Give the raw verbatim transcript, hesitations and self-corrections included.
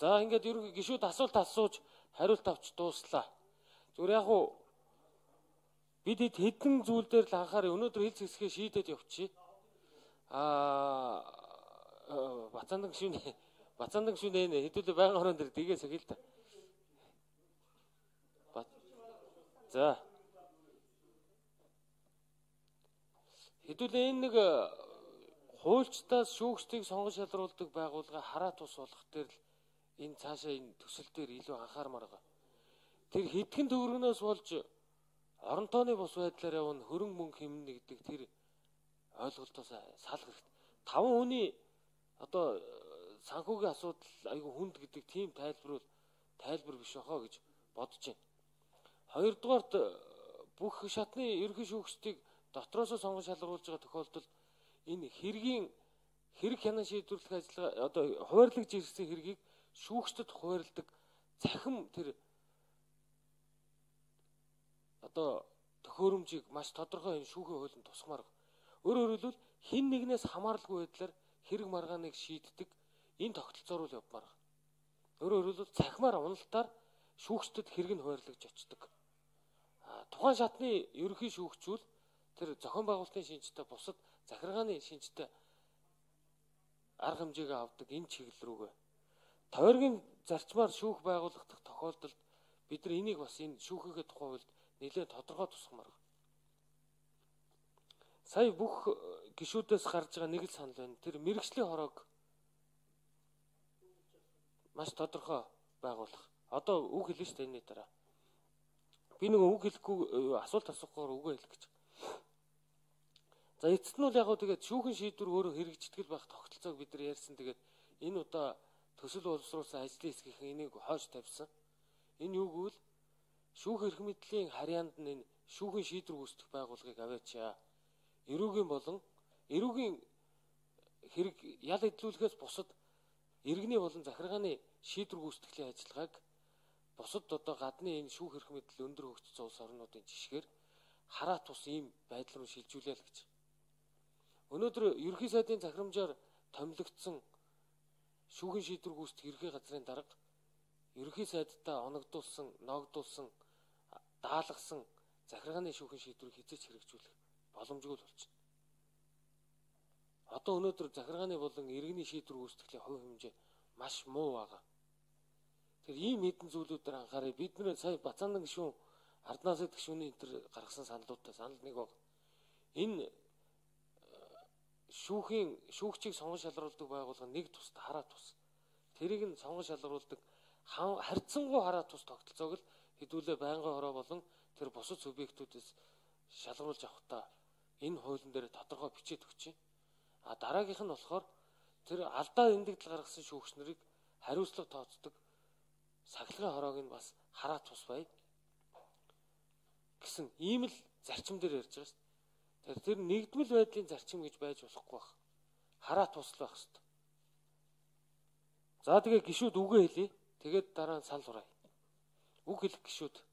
За ингээд ерөнхий гишүүд асуулт асууж хариулт авч дууслаа. Зүгээр яг уу бид хэдэн зүйл дээр л анхаараа өнөөдөр хэл зэвсгээ шийдээд явчих. Аа Бацаандан гишүүн Бацаандан гишүүн нэ хэдүүлээ байнгын хорон дээр дэгээ сахил та. За. Хэдүүлээ энэ нэг хуульчдаас шүүгчдийг сонгож шалруулдаг байгууллага хараа тус болох дээр л энэ цаашаа энэ төсөл дээр илүү анхаармаар байгаа. Тэр хэдхэн төгрөгнөөс болж оронтооны бус байдлаар явна хөрөнгө мөнгө хэмнэ гэдэг тэр ойлголтоос салах хэрэгтэй. Таван хүний одоо санхүүгийн асуудал айгүй хүнд гэдэг тийм тайлбар бол тайлбар биш байхаа гэж бодож байна. Хоёрдугаарт бүх шатны ерөнхий шүүгчдийг дотроосоо сонгож шалгаруулж байгаа тохиолдолд энэ хэргийн хэрэг хянан шийдвэрлэх ажиллагаа одоо хуваарлагдж ирсэн хэргийг шүүгчдэд хуваарладаг цахим тэр одоо төхөөрөмжийг маш тодорхой энэ шүүхийн хуулинд тусгамаар. Өөрөөр хэлбэл хин нэгнээс хамааралгүй байдлаар хэрэг маргааныг шийддэг энэ тогтолцоор л явмаар. Өөрөөр хэлбэл цахимаар уналтаар шүүгчдэд хэрэг нь хуваарлагдж очдог. А тухайн шатны ерөнхий шүүгчүүл тэр зохион байгуулалтын шинжтэй бусад захиргааны шинжтэй арга хэмжээгээ авдаг энэ чиглэл рүүгээ. Тойргийн зарчмаар шүүх байгуулагдах тохиолдолд бид нар энийг бас энэ шүүхийнхээ тухай хуульд нэлээд тодорхой тусгамаар. Сая бүх гишүүдээс гарч байгаа нэг л санал байна. Тэр мэргэжлийн хороог маш тодорхой байгуулах. Одоо үг хэлнэ шүү дээ энэ дараа. Би нэг үг хэлэхгүй асуулт асуухаар үгээ хэлэх гэж. За эцэст нь бол яг гоо тэгээд шүүхэн шийдвэр өөрөө хэрэгжигдэл байх тогтолцоог бид нар ярьсан. Тэгээд энэ удаа төсөл боловсруулсан ажлын хэсгийнхэн энийг хойш тавьсан. Энэ юу гэвэл шүүх эрх мэдлийн харьяанд нь энэ шүүхэн шийдвэр гүйцэтгэх байгууллагыг аваачаа. Эрүүгийн болон эрүүгийн хэрэг ял эдлүүлэхээс бусад иргэний болон захиргааны шийдвэр гүйцэтгэлийн ажиллагааг бусад одоо гадны энэ шүүх эрх мэдэл өндөр хөгжсөн улс орнуудын жишгээр хараа тус ийм байдал руу шилжүүлээ л гэж. Өнөөдөр ерөнхий сайдын захирамжаар томилогдсон шүүхийн шийдвэр гүйцэтгэх ерхий газрын дарга ерөнхий сайдтай оногдуулсан, ноогдуулсан, даалгасан захиргааны шүүхийн шийдвэрийг хязгаарч хэрэгжүүлэх боломжгүй л болчихно. Одоо өнөөдөр захиргааны болон иргэний шийдвэр гүйцэтгэлийн хувь хэмжээ маш муу байгаа. Тэр ийм хэдэн зүйлүүдээр анхаарай. Бид нэр сая Бацаандан гишүүн Арднаасад гишүүний энэ төр гаргасан саналуудтай санал нэг баг. Энэ шүүхийн шүүгчийг сонгож шалгаруулдаг байгууллага нэг тусд хараа тус. Тэрийг нь сонгож шалгаруулдаг харьцангуй хараа тус тогтолцоог л хэдүүлээ байнгын хороо болон тэр бусад субъектүүдээс шалгаруулж авахдаа энэ хуулийн дээр тодорхой бичээд өгч чинь. А дараагийнх нь болохоор тэр алдаа эндэгдэл гаргасан шүүгч нарыг хариуцлага тооцдог сахилгын хороог нь бас хараа тус бай гэсэн ийм л зарчим дээр ярьж байгаа шүү дээ. Тэр тэр нэгдмэл байдлын зарчим гэж байж болохгүй байх. Хараа туслах хэрэгтэй. За тэгээ гишүүд үгээ хэлье. Тэгээд дараа нь санал хураая. Үг хэлэх гишүүд.